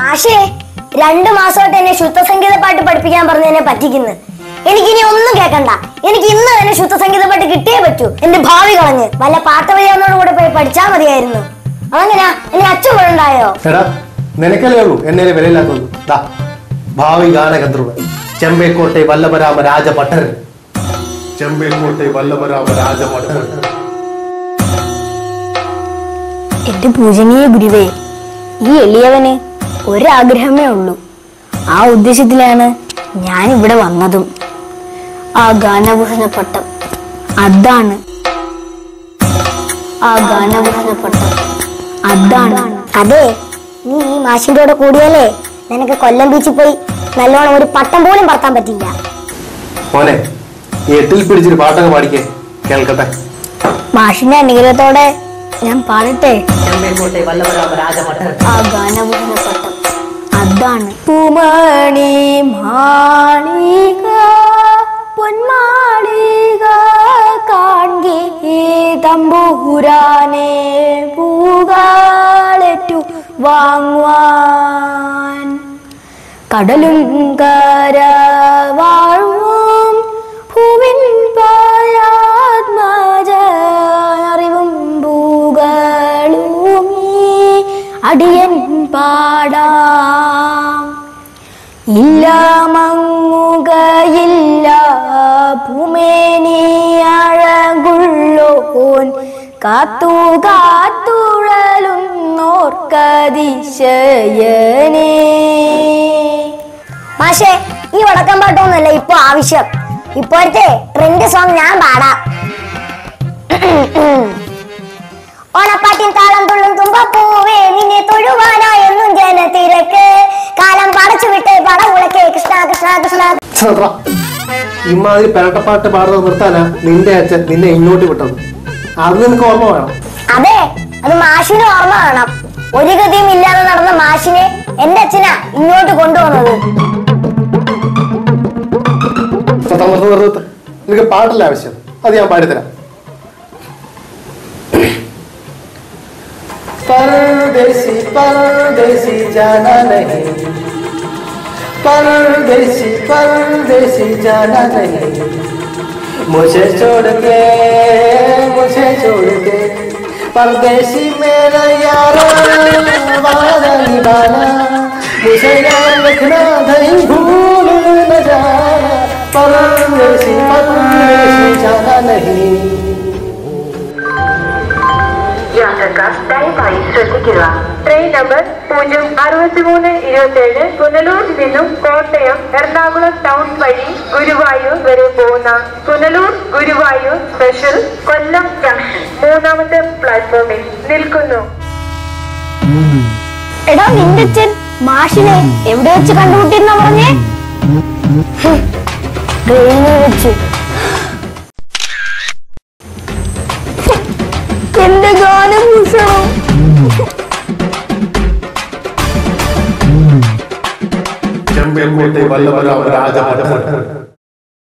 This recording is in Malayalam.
മാഷേ 2 മാസമായിട്ട് എന്നെ ശുദ്ധസംഗീത പാട്ട് പഠിപ്പിക്കാൻ പറഞ്ഞതിനെ പറ്റിക്കുന്നു. എനിക്കിനി ഒന്നും കേൾക്കണ്ട. എനിക്ക് ഇന്ന് തന്നെ ശുദ്ധസംഗീത പാട്ട് കിട്ടിയേ പറ്റൂ. എന്റെ ഭാവി കളഞ്ഞ് വല്ല പാട്ടവഴിയാന്നോട് കൂടെ പോയി പഠിച്ചാ മതിയായിരുന്നു. അതെങ്ങനെയാ എന്നെ അച്ഛൻ വീഴുണ്ടായോ? നിനക്കല്ലേ ഉള്ളൂ എന്നെ വിലയില്ലാത്തത്. ഭാവി ഗാനഗന്ധർവൻ ചെമ്പേക്കോട്ടെ വല്ലഭരാമ രാജഭട്ടരൻ. ചെമ്പേക്കോട്ടെ വല്ലഭരാമ രാജഭട്ടരൻ. എന്റെ പൂജനീയ ഗുരുവേ, ഈ എളിയവന് ഒരാഗ്രഹമേ ഉള്ളൂ. ആ ഉദ്ദേശത്തിലാണ് ഞാൻ ഇവിടെ വന്നതും. ആ ഗാനഭൂഷണപ്പട്ടം അതാണ്. ആ ഗാനഭൂഷണപ്പട്ടം അതാണ്. അതെ, നീ ഈ മാഷിന്റെ കൂടെ കൂടിയാലേ നിനക്ക് കൊല്ലം ബീച്ചിൽ പോയി നല്ലോണം ഒരു പട്ടം പോലും പറത്താൻ പറ്റില്ല. മോനെ, എട്ടിൽ പിടിച്ചൊരു പാട്ടൊക്കെ പാടിക്കേ, കേൾക്കട്ടെ. മാഷിന്റെ അനുഗ്രഹത്തോടെ ഞാൻ പാടട്ടെ. ആ ഗാനഭൂഷണപ്പട്ടം അതാണ്. പൂമണി മാളിക പൊന്മാളിക കാൺകേ തമ്പുരാനെ പൂകാളറ്റു വാങ്ങുവാൻ കടലും കരവാഴും ഭൂവിൻ പായാത്മജ അറിവും പൂകളുമീ അടിയൻ പാടാം. ഇല്ല മങ്ങുകയില്ല ഭൂമേനി അഴകുള്ളോൻ കാത്തു കാത്തുഴലുന്നോർക്കതിശയനേ. മാഷേ, ഈ വടക്കം പാട്ടൊന്നുമല്ല ഇപ്പൊ ആവശ്യം. ഇപ്പോഴത്തെ ട്രെൻഡ് സോങ് ഞാൻ പാടാം. ഓണപ്പാട്ടിൻ താളം തുള്ളും തുമ്പപ്പൂവേ നിന്നെ തൊഴുവാനായെന്നും ജനത്തിരക്ക് കാലം പടച്ചു വിട്ട് പടമുളക്കെ കൃഷ്ണ കൃഷ്ണ കൃഷ്ണ. ഇമാതിരി പെരട്ടപ്പാട്ട് പാടുന്നത് നിർത്താനാ നിന്റെ അച്ഛൻ നിന്നെ ഇങ്ങോട്ട് വിട്ടത്. അത് നിനക്ക് ഓർമ്മ വേണം. അതെ, അത് മാഷിന് ഓർമ്മ വേണം. ഒരു ഗതിയും ഇല്ലാതെ നടന്ന മാഷിനെ എന്റെ അച്ഛനാ ഇങ്ങോട്ട് കൊണ്ടുവന്നത്. നിനക്ക് പാട്ടല്ല ആവശ്യം, അത് ഞാൻ പാടിത്തരാം. परदेसी परदेसी जाना नहीं, परदेसी परदेसी जाना नहीं, मुझे छोड़ के परदेसी मेरा यार वादा निभाना, मुझे याद रखना नहीं भूल न जाना, परदेसी परदेसी जाना नहीं. യാത്രക്കാർ ദയവായി ശ്രദ്ധിക്കുക. ട്രെയിൻ നമ്പർ 06327 പുനലൂരിൽ നിന്നും കോട്ടയം എറണാകുളം ടൗൺ വഴി ഗുരുവായൂർ വരെ പോകുന്ന പുനലൂർ ഗുരുവായൂർ സ്പെഷ്യൽ കൊല്ലം ജംഗ്ഷൻ 3ാമത്തെ പ്ലാറ്റ്ഫോമിൽ നിൽക്കുന്നു. എടാ, നിന്റെ അച്ഛൻ മാഷിനെ എവിടെ വെച്ച് കണ്ടുമുട്ടിയെന്നാ പറഞ്ഞേ? ട്രെയിനിൽ വെച്ച്. എന്റെ ഗാനഭൂഷണം. ചെമ്പേക്കോട്ടെ വല്ലഭരാമ രാജഭട്ടരൻ.